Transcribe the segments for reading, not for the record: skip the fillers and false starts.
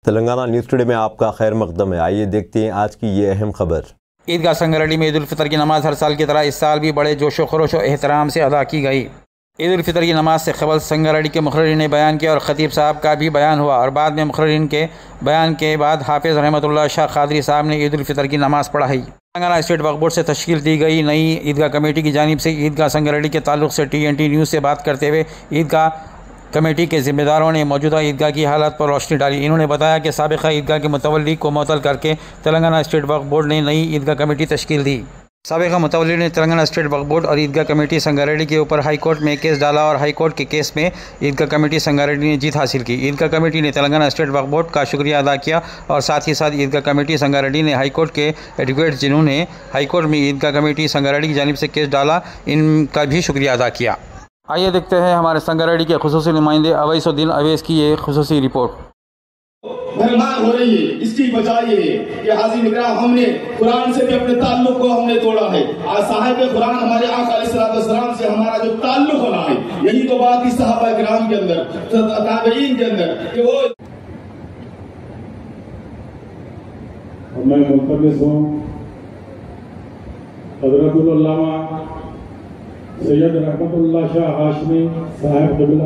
Telangana news today میں آپ کا خیر مقدم ہے۔ آئیے دیکھتے ہیں آج کی یہ اہم خبر۔ عیدگاہ سنگریڈی میں عید الفطر کی نماز ہر سال کی طرح اس سال بھی بڑے جوش و خروش و احترام سے ادا کی گئی۔ عید الفطر کی نماز سے قبل سنگریڈی کے مقررین نے بیان کیا اور خطیب صاحب کا بھی بیان ہوا، اور بعد میں مقررین کے بیان کے بعد حافظ رحمۃ اللہ شاہ قادری صاحب نے عید الفطر کی نماز پڑھائی۔ تلنگانہ اسٹیٹ وقف بورڈ سے تشکیل دی گئی نئی عیدگاہ کمیٹی کی جانب سے عیدگاہ سنگریڈی کے تعلق سے TNT نیوز سے بات کرتے ہوئے عیدگاہ کمیٹی کے ذمہ داروں نے موجودہ عیدگاہ کی حالت پر روشنی ڈالی۔ انہوں نے بتایا کہ سابقہ عیدگاہ کے متولی کو معطل کر کے تلنگانہ اسٹیٹ وقف بورڈ نے نئی عیدگاہ کمیٹی تشکیل دی۔ سابقہ متولی نے تلنگانہ اسٹیٹ وقف بورڈ اور عیدگاہ کمیٹی سنگریڈی کے اوپر ہائی کورٹ میں کیس ڈالا اور ہائی کورٹ کے کیس میں عیدگاہ کمیٹی سنگریڈی نے جیت حاصل کی۔ عیدگاہ کمیٹی نے تلنگانہ اسٹیٹ وقف بورڈ کا شکریہ ادا کیا اور ساتھ ہی ساتھ عیدگاہ کمیٹی سنگریڈی نے ہائی کورٹ کے ایڈوکیٹس جنہوں نے ہائی کورٹ میں عیدگاہ کمیٹی سنگریڈی کی جانب سے کیس ڈالا، ان کا بھی شکریہ ادا کیا۔ آئیے دیکھتے ہیں ہمارے سنگریڈی کے خصوصی نمائندے اویس الدین اویس کی یہ خصوصی رپورٹ۔ مہمان ہو رہی ہے، اس کی وجہ یہ ہے کہ حاضرین اکرام ہم نے قرآن سے بھی اپنے تعلق کو ہم نے توڑا ہے۔ آج صاحب قرآن ہمارے آقا علیہ السلام سے ہمارا جو تعلق ہونا ہے، یہی تو بات تھی صحابہ کرام کے اندر، تابعین کے اندر کہ وہ میں ملتمس ہوں حضرت العلامہ سید رحمت اللہ شاہ ہاشمی صاحب قبلہ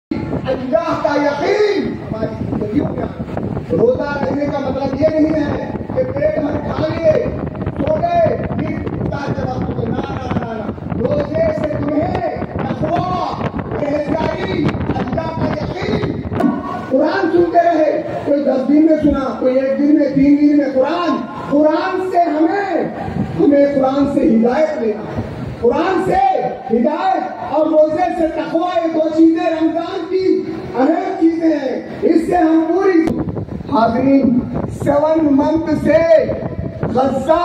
اللہ کا یقین ہماری زندگیوں میں آنا۔ روزہ رہنے کا مطلب یہ نہیں ہے کہ پیٹ میں کھا لیے سو گئے افطار کے وقت میں نہ روزے سے تمہیں تقویٰ پرہیزگاری اللہ کا یقین۔ قرآن سنتے رہے، کوئی 10 دن میں سنا، کوئی 1 دن میں 3 دن میں قرآن سے ہمیں قرآن سے ہدایت لینا ہے۔ قرآن سے ہدایت اور روزے سے تقویٰ، یہ 2 چیزیں رمضان کی اہم چیزیں ہیں، اس سے ہم پوری حاضرین 7 منتھ سے غزہ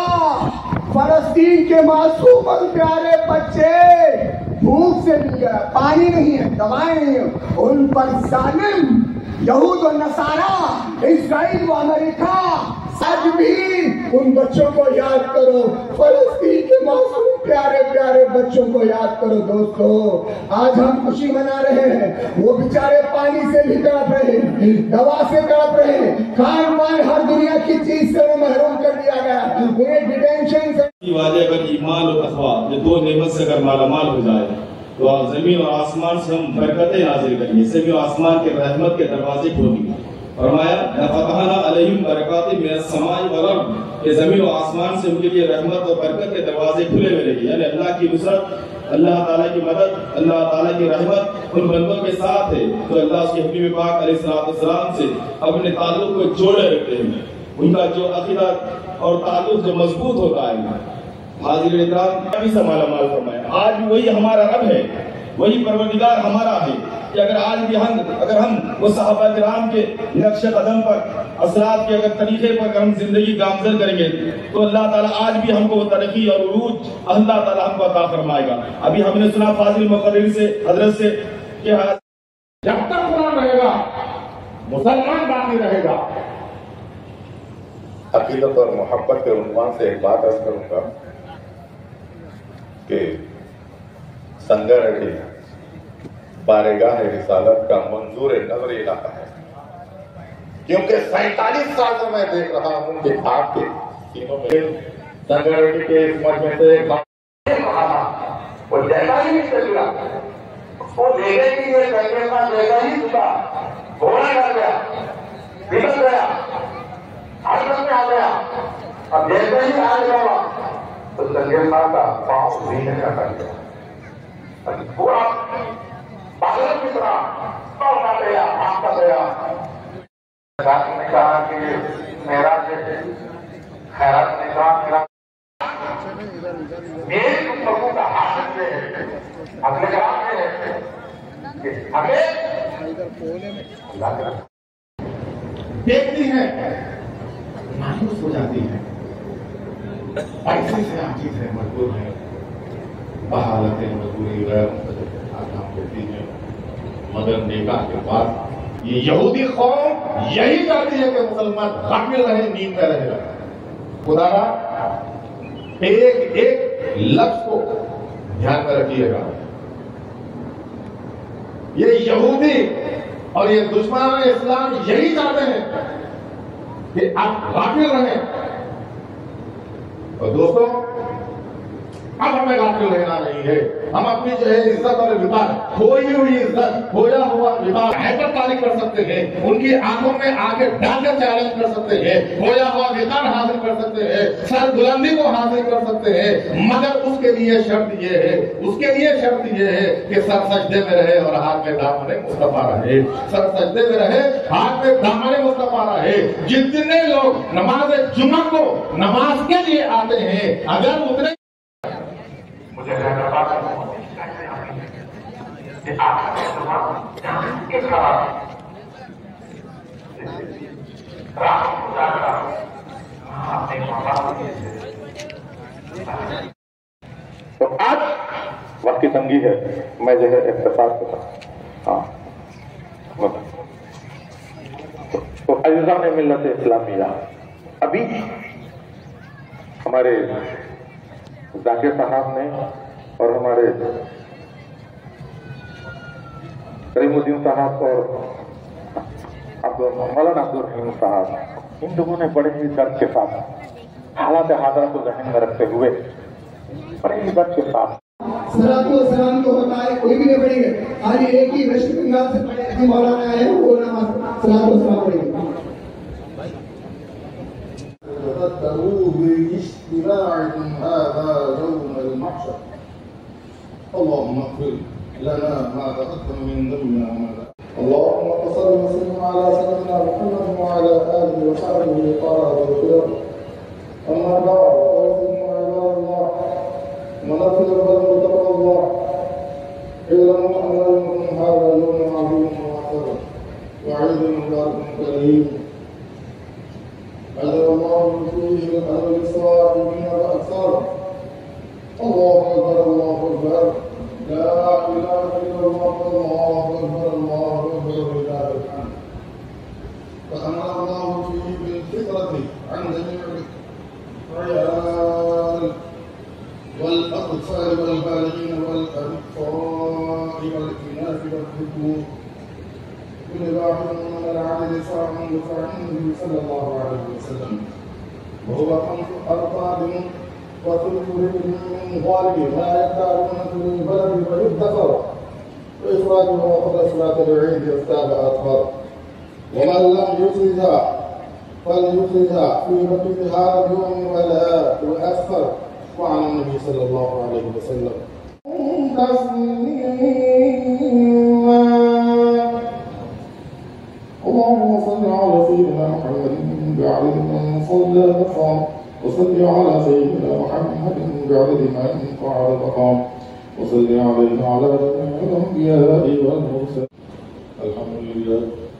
فلسطین کے معصوم پیارے بچے بھوک سے مل گیا، پانی نہیں ہے، دوائیں نہیں ہیں، ان پر ظالم یہود و نصارہ، اسرائیل و امریکہ، آج بھی ان بچوں کو یاد کرو، فلسطین کے معصوم پیارے پیارے بچوں کو یاد کرو۔ دوستو آج ہم خوشی منا رہے ہیں، وہ بیچارے پانی سے بھی تڑپ رہے ہیں، دوا سے تڑپ رہے ہیں، کھان پان ہر دنیا کی چیز سے محروم کر دیا گیا، انہیں ڈیٹینشن سے واجہ اگر ایمان اور تقویٰ یہ 2 نعمت سے اگر مالا مال ہو جائے تو زمین اور آسمان سے ہم برکتیں نازل کریں گے، زمین اور آسمان کے رحمت کے دروازے کھولیں گے۔ فرمایا لَفَتَحْنَا عَلَيْهِمْ بَرَكَاتٍ مِنَ السَّمَاءِ وَالْأَرْضِ، کہ زمین و آسمان سے ان کے لیے رحمت اور برکت کے دروازے کھلے ہوئے رہیں گے، یعنی اللہ کی نصرت، اللہ تعالیٰ کی مدد، اللہ تعالیٰ کی رحمت ان بندوں کے ساتھ ہے تو اللہ اس کے حبیب پاک علیہ السلام سے اپنے تعلق کو جوڑے رکھتے ہیں، ان کا جو عقیدہ اور تعلق جو مضبوط ہوتا ہے۔ حاضرین اکرام ابھی سے مالا مال فرمایا، آج بھی وہی ہمارا رب ہے، وہی پروردگار ہمارا ہے کہ اگر آج بھی ہم وہ صحابہ کرام کے نقش قدم پر، اثرات کے اگر طریقے پر ہم زندگی گامزن کریں گے تو اللہ تعالیٰ آج بھی ہم کو وہ ترقی اور عروج اللہ تعالیٰ ہم کو عطا فرمائے گا۔ ابھی ہم نے سنا فاضل مقرر سے حضرت سے کہ جب تک قرآن رہے گا مسلمان باقی رہے گا۔ عقیدت اور محبت کے عنوان سے ایک بات عرض کروں گا کہ سنگریڈی بارگاہ رسالت کا منظور نظر علاقہ ہے، کیونکہ 47 سال سے میں دیکھ رہا ہوں کہ آپ کے سینوں میں سنگریڈی کے اس مجمع سے ایک بات وہ جیسا ہی نہیں چلا، وہ لے گئے کہ یہ سنگریڈی کا جیسا ہی چلا بھولا کر گیا، بگڑ گیا، حضرت میں آ گیا، اب جیسے ہی آ گیا تو سنگریڈی کا پاؤں زینے کا کر گیا، پورا پاگل کی طرح کا گیا، آپ کا گیا۔ رات نے کہا کہ میرا خیرات نے کہا میرے لوگوں کا حاصل یہ ہے، اپنے کام یہ ہے کہ ہمیں دیکھتی ہے مایوس ہو جاتی ہے، ایسے سے عاجز ہے، مجبور ہے، بحالتیں مجبوری غیر آرام ہوتی ہے، مگر نکاح کے بعد یہ یہودی قوم یہی چاہتی ہے کہ مسلمان غافل رہے، نیند میں رہے گا۔ خدا را ایک ایک لفظ کو دھیان میں رکھیے گا، یہ یہودی اور یہ دشمنان اسلام یہی چاہتے ہیں کہ آپ غافل رہیں. اور دوستوں اب ہمیں غافل رہنا نہیں ہے. ہم اپنی جو ہے عزت اور وقار، کھوئی ہوئی عزت، کھویا ہوا وقار ہیبت تاریخ کر سکتے ہیں. ان کی آنکھوں میں آگے ڈال کر چیلنج کر سکتے ہیں. کھویا ہوا وقار حاصل کر سکتے ہیں. سر بلندی کو حاصل کر سکتے ہیں. مگر اس کے لیے شرط یہ ہے کہ سر سجدے میں رہے اور ہاتھ میں دامن مصطفیٰ رہے. سر سجدے میں رہے، ہاتھ میں دامن مصطفیٰ رہے. جتنے لوگ نماز جمعہ کو نماز کے لیے آتے ہیں، اگر اتنے مجھے تو آج وقت کی تنگی ہے، میں جو ہے اختصار کرتا ہوں. تو عزیزان ملت اسلامیہ، ابھی ہمارے ذاکر صاحب نے اور ہمارے کریم الدین صاحب اور مولانا عبدالرحیم صاحب، ان لوگوں نے بڑے ہی درد کے ساتھ حالات حاضرہ کو ذہن میں رکھتے ہوئے بڑے ہی درد کے ساتھ صلاۃ و سلام جو ہوتا ہے کوئی بھی نہیں پڑھے گا. آج ایک ہی ویسٹ بنگال سے پڑھے ہیں مولانا آئے ہیں، وہ نماز صلاۃ و سلام پڑھے گا. باجتماعكم هذا يوم المحشر اللهم اغفر لنا ما تقدم من ذنوبنا وما تأخر. اللهم صل وسلم على سيدنا محمد وعلى آله وصحبه قال وسلم. أما بعد فإن عباد الله ونفذ البلد تقوى الله. اعلموا أن يومكم هذا يوم عظيم ومعتبر وعيد مبارك كريم أجر الله فيه للأهل الصائمين وأكثر. الله أكبر الله أكبر لا إله إلا الله الله أكبر الله أكبر ولله الحمد. فأمر الله فيه بالفطرة عن جميع العيال والأطفال والبالغين والأطفال والإناث والذكور كل واحد من العدد صاع بصاع النبي صلى الله عليه وسلم، وهو 5 أرطال وثلث رجل من غالب ما يختارون في البلد ويدخر، وإخراجه قبل صلاة العيد يفتاب أطهر. ومن لم يخرجها فليخرجها في بقية هذا اليوم ولا يؤخر. وعن النبي صلى الله عليه وسلم اللهم صل على سيدنا محمد بعدد من صلى مقام، وصل على سيدنا محمد بعدد من قعد مقام، وصل عليه وعلى جميع الأنبياء والمرسلين. الحمد لله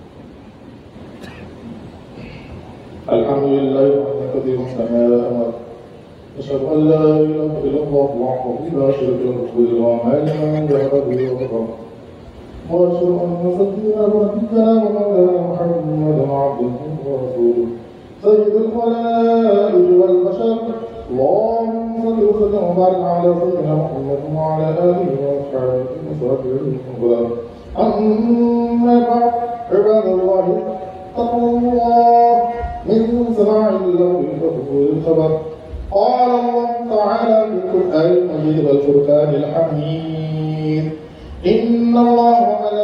كثيرا كما أمر. أشهد أن لا إله إلا الله وحده لا شريك له بالوعد من جهد به وكفر. وأشهد أن سيدنا ونبينا ومولانا محمدا عبده ورسوله سيد الخلائق والبشر. اللهم صل وسلم وبارك على سيدنا محمد وعلى آله وأصحابه وصحبه وسلم. أما بعد، عباد الله اتقوا الله من سماع اللغو وسوء الخبر. قال الله تعالى في القرآن المجيد والفرقان الحميد: إن الله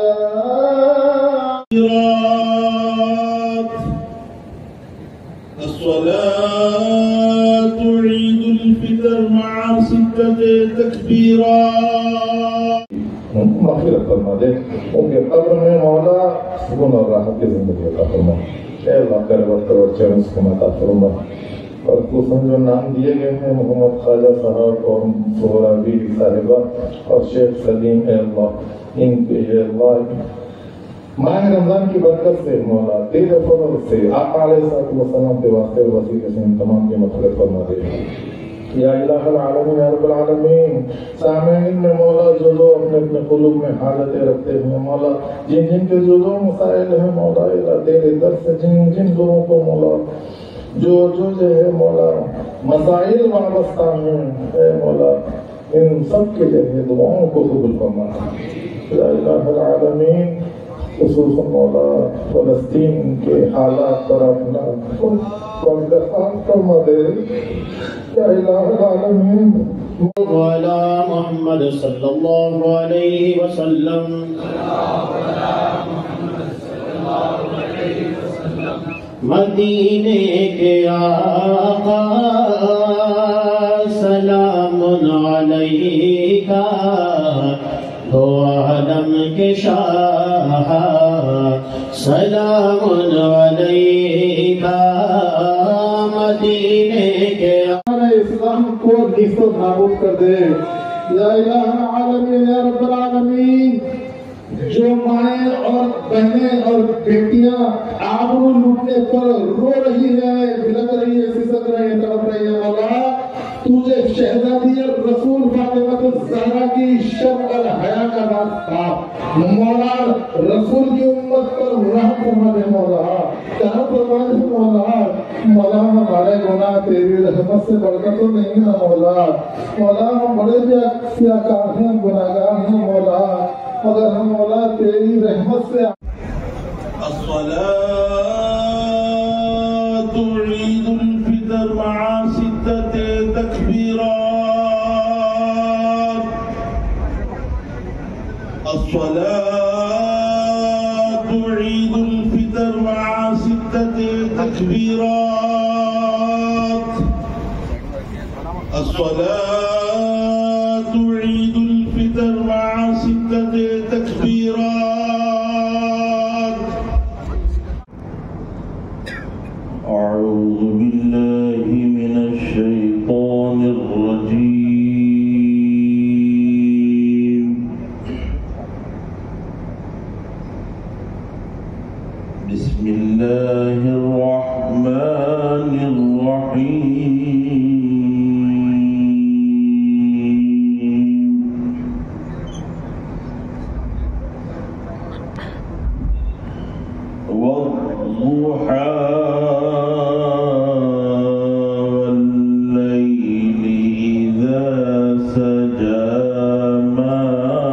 الصلاة عيد الفطر مع 6 تكبيرات. مغفرت فرما دے، ان کے قبر میں مولا سکون اور راحت کی زندگی عطا فرما. اے اللہ کر وقت اور چین سکون عطا فرما. اور خصوصاً جو نام دیے گئے ہیں محمد خواجہ صاحب اور سہرابی صاحبہ اور شیخ سلیم، اے اللہ ان کے اے اللہ ماہ رمضان کی برکت سے مولا تیرے فضل سے آقا علیہ السلام کے واسطے وسیلے سے ان تمام کی مغفرت فرما دے. یا الہ العالمین یا رب العالمین، سامعین میں مولا جو لوگ اپنے اپنے قلوب میں حالتیں رکھتے ہیں مولا، جن جن کے جو جو مسائل ہیں مولا الہ تیرے در سے جن جن لوگوں کو مولا جو ہے مولا مسائل وابستہ ہیں، اے مولا ان سب کے لیے دعاؤں کو قبول فرما. یا الہ العالمین خصوصاً مولا فلسطین کے حالات پر اپنا خاص فرما دے یا الہ العالمین. وعلى محمد صلی اللہ علیہ وسلم. مدینے کے آقا سلام علیکہ، دو عالم کے شاہ سلام علیکہ. مدینے کے اسلام کو نیست و نابود کر دے یا الہ العالمین یا رب العالمین. جو مائیں اور بہنیں اور بیٹیاں آبرو لوٹنے پر رو رہی ہے، بلک رہی ہے، سسک رہی ہے، تڑپ رہی ہے، مولا تجھے شہزادی رسول فاطمہ الزہرا کی شرم اور حیا کا راستہ مولا رسول کی امت پر رحم فرما دے مولا، کرم فرما دے مولا. مولا ہمارے گناہ تیری رحمت سے بڑھ کر تو نہیں ہے مولا. مولا ہم بڑے سیاکار ہیں، گناہگار ہیں مولا، مگر ہم مولا تیری رحمت سے. الصلاة عيد الفطر مع 6 تكبيرات. الصلاة عيد الفطر مع 6 تكبيرات. الصلاة عيد الفطر مع 6 تكبيرات. أعوذ بالله من الشيطان الرجيم. بسم الله الرحمن الرحيم. والضحى والليل إذا سجى ما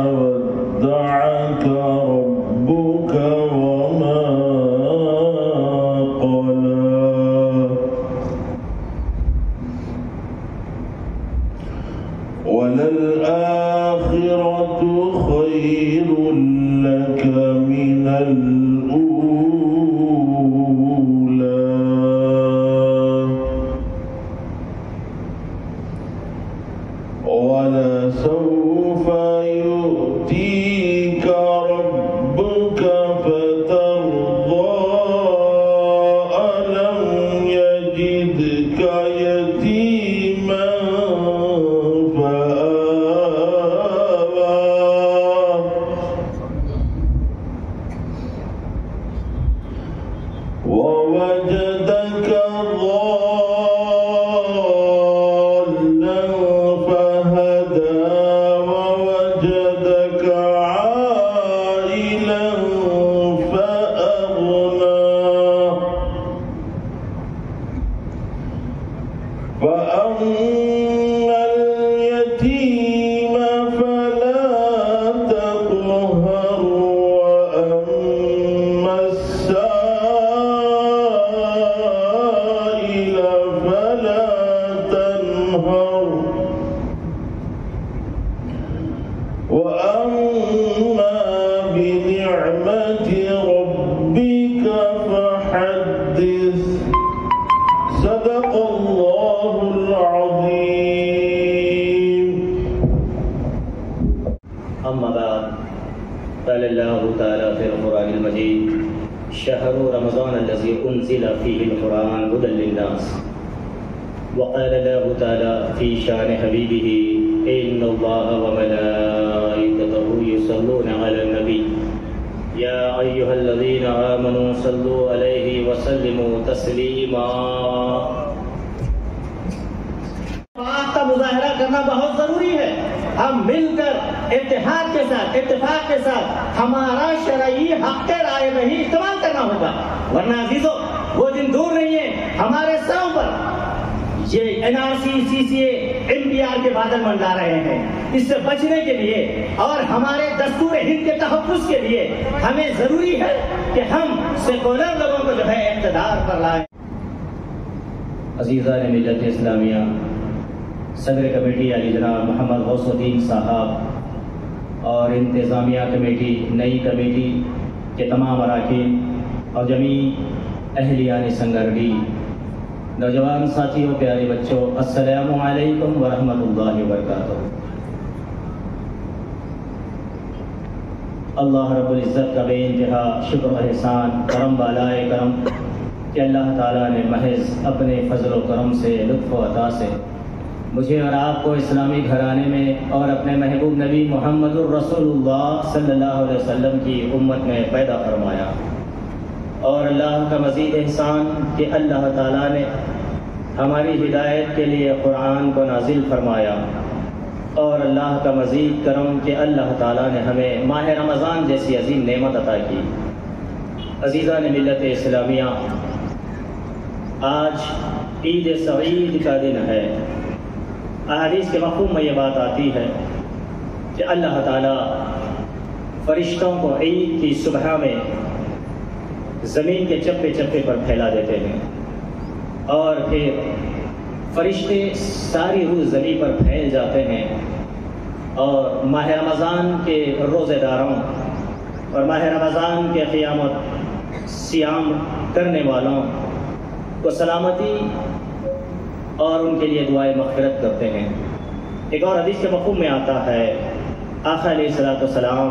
ودعك ربك وما قلى. وللآخرة خير لك من الأولى. ولسوف يؤتيك ربك فترضى. ألم يجدك يتيما فآوى. ووجدك ضالا فهدى. ووجدك عائلا فأغنى. فأما اليتيم فلا تقهر. وأما السائل فلا تنهر. وأما بنعمة ربك فحدث. صدق الله العظيم. أما بعد، قال الله تعالى في القرآن المجيد: شهر رمضان الذي أنزل فيه القرآن هدى للناس. وقال الله تعالى في شأن حبيبه: إن الله وملائكته يصلون على النبي يا أيها الذين آمنوا صلوا عليه وسلموا تسليما. آپ کا مظاہرہ کرنا بہت ضروری ہے. ہم مل کر اتحاد کے ساتھ، اتفاق کے ساتھ ہمارا شرعی حق رائے نہیں استعمال کرنا ہوگا، ورنہ عزیزو وہ دن دور نہیں ہے. ہمارے سروں پر یہ NRC CCA MPR کے بادل منڈا رہے ہیں. اس سے بچنے کے لیے اور ہمارے دستور ہند کے تحفظ کے لیے ہمیں ضروری ہے کہ ہم سیکولر لوگوں کو جو ہے اقتدار پر لائیں. عزیزان ملت اسلامیہ، صدر کمیٹی علی جناب محمد غوث الدین صاحب اور انتظامیہ کمیٹی، نئی کمیٹی کے تمام اراکین اور جمیع اہلیان سنگرڈی، نوجوان ساتھیوں، پیارے بچوں، السلام علیکم ورحمۃ اللہ وبرکاتہ. اللہ رب العزت کا بے انتہا شکر و احسان، کرم بالائے کرم کہ اللہ تعالیٰ نے محض اپنے فضل و کرم سے، لطف و عطا سے مجھے اور آپ کو اسلامی گھرانے میں اور اپنے محبوب نبی محمد الرسول اللہ صلی اللہ علیہ وسلم کی امت میں پیدا فرمایا. اور اللہ کا مزید احسان کہ اللہ تعالیٰ نے ہماری ہدایت کے لیے قرآن کو نازل فرمایا. اور اللہ کا مزید کرم کہ اللہ تعالیٰ نے ہمیں ماہ رمضان جیسی عظیم نعمت عطا کی. عزیزان ملت اسلامیہ، آج عید سعید کا دن ہے. احادیث کے مفہوم میں یہ بات آتی ہے کہ اللہ تعالیٰ فرشتوں کو عید کی صبح میں زمین کے چپے چپے پر پھیلا دیتے ہیں، اور پھر فرشتے ساری روز زمین پر پھیل جاتے ہیں اور ماہ رمضان کے روزے داروں اور ماہ رمضان کے قیام و صیام کرنے والوں کو سلامتی اور ان کے لیے دعائے مغفرت کرتے ہیں. ایک اور حدیث کے مفہوم میں آتا ہے، آقا علیہ الصلوۃ والسلام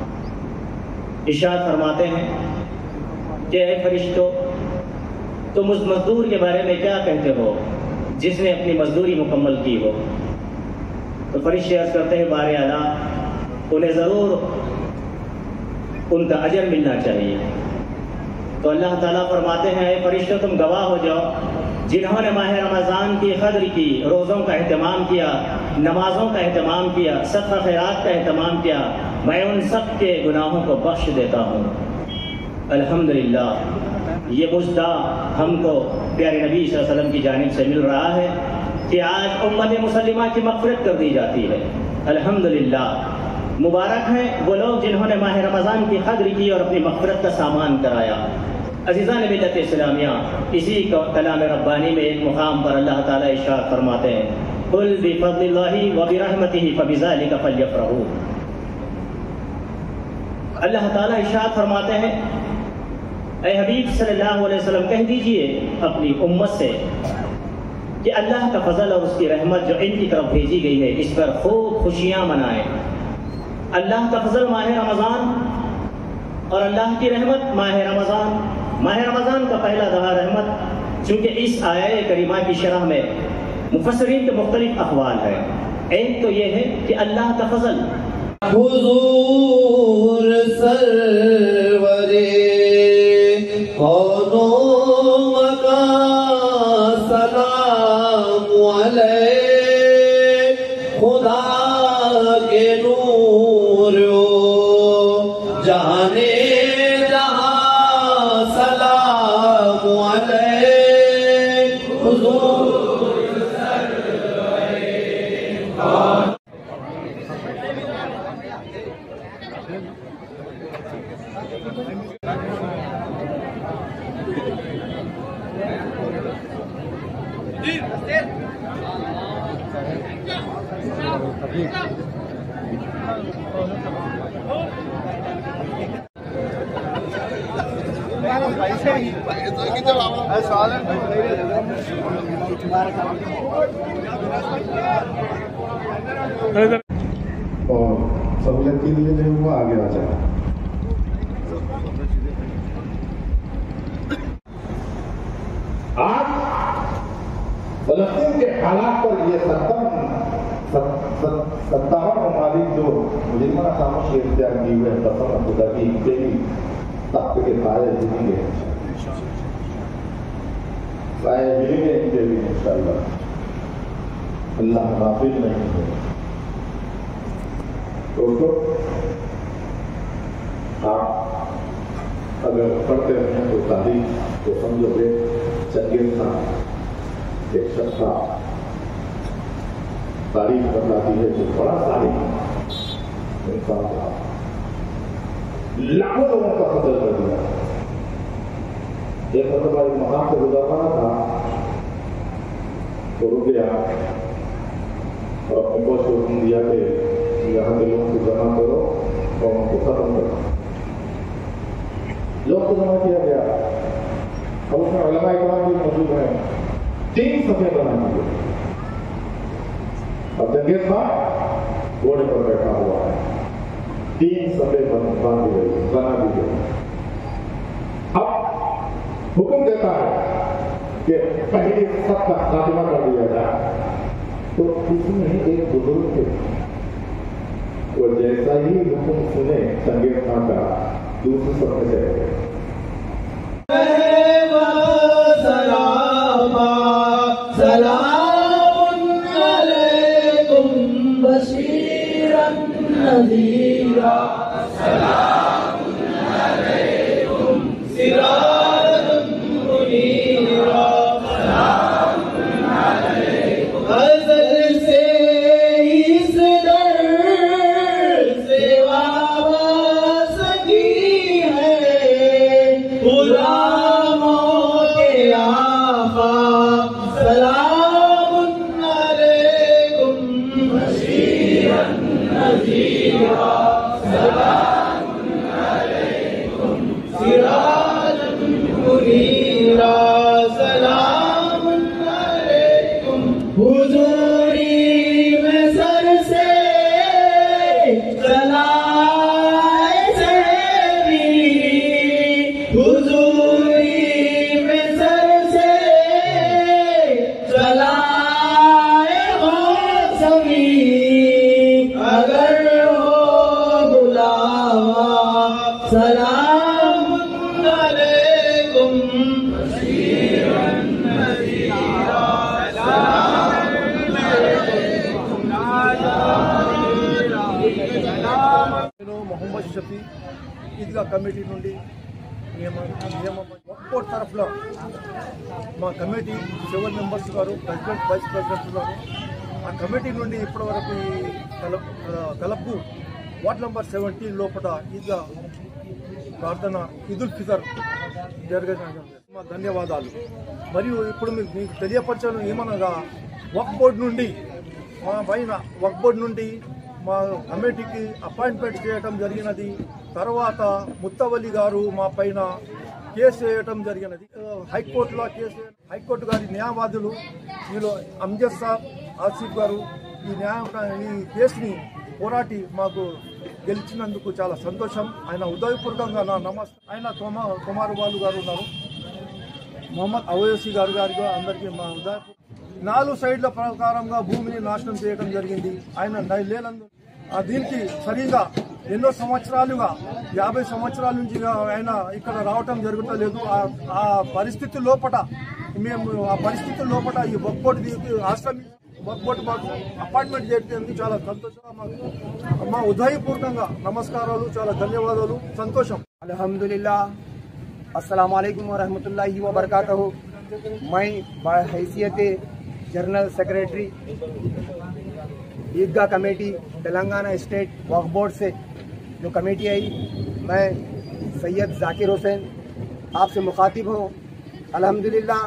ارشاد فرماتے ہیں کہ اے فرشتوں، تم اس مزدور کے بارے میں کیا کہتے ہو جس نے اپنی مزدوری مکمل کی ہو؟ تو فرشتے عرض کرتے ہیں بارے اعلیٰ، انہیں ضرور ان کا اجر ملنا چاہیے. تو اللہ تعالیٰ فرماتے ہیں اے فرشتوں، تم گواہ ہو جاؤ جنہوں نے ماہ رمضان کی قدر کی، روزوں کا اہتمام کیا، نمازوں کا اہتمام کیا، صدقہ خیرات کا اہتمام کیا، میں ان سب کے گناہوں کو بخش دیتا ہوں. الحمدللہ یہ مجدہ ہم کو پیارے نبی صلی اللہ علیہ وسلم کی جانب سے مل رہا ہے کہ آج امت مسلمہ کی مغفرت کر دی جاتی ہے. الحمدللہ مبارک ہیں وہ لوگ جنہوں نے ماہ رمضان کی قدر کی اور اپنی مغفرت کا سامان کرایا. عزیزان ملت اسلامیہ، اسی کلام ربانی میں ایک مقام پر اللہ تعالیٰ ارشاد فرماتے ہیں قل بفضل اللہ وبرحمتہ فبذلک فلیفرحوا. اللہ تعالیٰ ارشاد فرماتے ہیں اے حبیب صلی اللہ علیہ وسلم کہہ دیجئے اپنی امت سے کہ اللہ کا فضل اور اس کی رحمت جو ان کی طرف بھیجی گئی ہے اس پر خوب خوشیاں منائیں. اللہ کا فضل ماہ رمضان اور اللہ کی رحمت ماہ رمضان. ماہ رمضان کا پہلا دہا رحمت، چونکہ اس آیہ کریمہ کی شرح میں مفسرین کے مختلف اقوال ہیں. ایک تو یہ ہے کہ اللہ کا فضل حضور سرور کون و مکان سلام علیہ، خدا کے نور جانے جہاں سلام علیہ، حضور سرور کون. اور سہولت کے لیے جو ہے وہ آگے آ جائے. آج فلسطین کے حالات پر یہ 57 ممالک جو مجرمانہ خاموشی اختیار کی ہوئے قسم خدا کی تیری تخت کے سائے ملیں گے، سائے ملیں گے ان کے بھی انشاءاللہ. اللہ غافل نہیں ہے. دوستو آپ اگر پڑھتے رہیں تو تاریخ کو سمجھو گے چنگیز خان एक शख्स था, तारीख बताती है कि बड़ा सारी इंसान था, लाखों लोगों का कत्ल कर दिया। एक मरतबा एक मकाम से गुजर रहा था तो रुक गया और अपने को हुक्म दिया कि यहाँ के लोगों को जमा करो और उनको खत्म करो। लोग को जमा किया गया। अब उसमें उलमा इकराम भी मौजूद हैं। 3 सफ़े बना दिए। अब जंगेज खान घोड़े पर बैठा हुआ है, 3 सफ़े बना दी गई। अब हुक्म देता है कि पहले सबका खात्मा कर दिया जाए। तो इसमें एक बुजुर्ग थे, वो जैसा ही हुक्म सुने जंगेज खान का दूसरे सफ़े से ఈద్గా కమిటీ నుండి నియమం ఒక్కోటి తరఫులో మా కమిటీ 7 మెంబర్స్ గారు, ప్రెసిడెంట్, వైస్ ప్రెసిడెంట్ ఉన్నారు. ఆ కమిటీ నుండి ఇప్పటి వరకు ఈ తలపు వార్డ్ నెంబర్ 17 లోపల ఈద్గా ప్రార్థన ఈదుల్ ఫితర్ జరగడం మా ధన్యవాదాలు. మరియు ఇప్పుడు మీకు తెలియపరచడం ఏమనగా వక్ఫ్ బోర్డు నుండి మా పైన వక్ఫ్ బోర్డు నుండి మా కమిటీకి అపాయింట్మెంట్ చేయడం జరిగినది. తర్వాత ముత్తవల్లి గారు మా పైన కేసు వేయటం జరిగినది. హైకోర్టులో కేసు, హైకోర్టు గారి న్యాయవాదులు వీళ్ళు అమ్జద్ సాబ్, ఆసిఫ్ గారు ఈ కేసుని పోరాటి మాకు గెలిచినందుకు చాలా సంతోషం. ఆయన ఉదయపూర్వకంగా నా నమస్తే. ఆయన కుమార్ బాలు గారు ఉన్నారు, మొహమ్మద్ అవైసీ గారు అందరికీ మా ఉదయపూర్ 4 సైడ్ల ప్రకారంగా భూమిని నాశనం చేయడం జరిగింది. ఆయన లేనందు దీనికి సరిగా ఎన్నో సంవత్సరాలుగా 50 సంవత్సరాల నుంచి ఆయన ఇక్కడ రావటం జరుగుతలేదు. ఆ పరిస్థితి లోపల మేము ఈ వక్ఫ్ బోర్డు ఆశ్రమి వక్ఫ్ బోర్డు మాకు అపాయింట్మెంట్ చేయడానికి చాలా సంతోషంగా మా ఉదయపూర్వకంగా నమస్కారాలు, చాలా ధన్యవాదాలు, సంతోషం. అల్హమ్దులిల్లాహ్. अस्सलाम वालेकुम व रहमतुल्लाहि व बरकातहू। मैं हैसियत जनरल सेक्रेटरी ईदगाह कमेटी तेलंगाना स्टेट वक्फ बोर्ड से जो कमेटी आई, मैं सैयद जाकिर हुसैन आपसे मुखातिब हूँ। अल्हम्दुलिल्लाह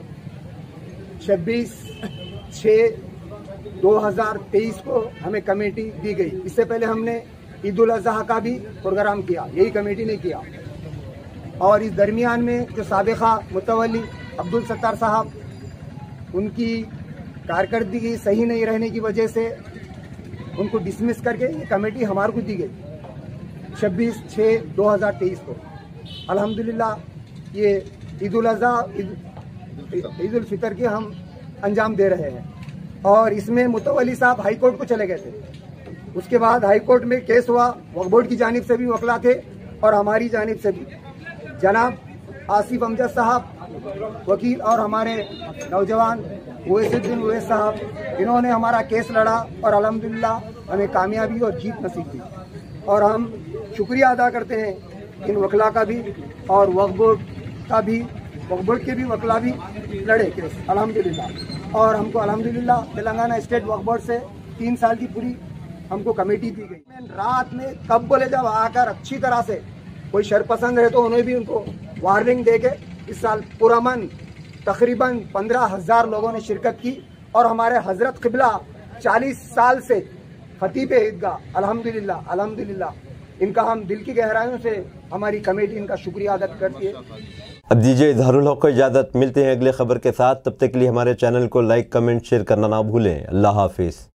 26/6/2023 को हमें कमेटी दी गई। इससे पहले हमने ईद उल अज़हा का भी प्रोग्राम किया, यही कमेटी ने किया। और इस दरमियान में जो साबिक़ा मुतवल्ली अब्दुल सत्तार साहब, उनकी कारकर्दगी सही नहीं रहने की वजह से उनको डिसमिस करके ये कमेटी हमारे को दी गई 26/6/2023 को। अल्हम्दुलिल्लाह ये ईद उल अज़हा, ईद उल फितर के हम अंजाम दे रहे हैं। और इसमें मुतवल्ली साहब हाई कोर्ट को चले गए थे। उसके बाद हाई कोर्ट में केस हुआ, वक्फ बोर्ड की जानिब से भी वकला थे और हमारी जानिब से भी। जनाब आसिफ अमजद साहब वकील और हमारे नौजवान उवैसुद्दीन उवैस साहब, इन्होंने हमारा केस लड़ा और अल्हम्दुलिल्लाह हमें कामयाबी और जीत नसीब हुई। और हम शुक्रिया अदा करते हैं इन वकला का भी और वक्फ बोर्ड का भी वक्फ बोर्ड के भी वकला भी लड़े केस अल्हम्दुलिल्लाह। और हमको अल्हम्दुलिल्लाह तेलंगाना स्टेट वक्फ बोर्ड से 3 साल की पूरी हमको कमेटी दी गई। रात में कब बोले जब आकर अच्छी तरह से कोई शरपसंद है तो उन्हें भी उनको वार्निंग दे के इस साल पुरअमन तकरीबन 15,000 लोगों ने शिरकत की। और हमारे हजरत क़िबला 40 साल से खतीब ईदगाह अल्हम्दुलिल्लाह अल्हम्दुलिल्लाह इनका हम दिल की गहराइयों से हमारी कमेटी इनका शुक्रिया अदा करती है। अब दीजिए इजहारुल हक को इजाज़त, मिलते हैं अगले खबर के साथ। तब तक के लिए हमारे चैनल को लाइक कमेंट शेयर करना ना भूलें। अल्लाह हाफिज़।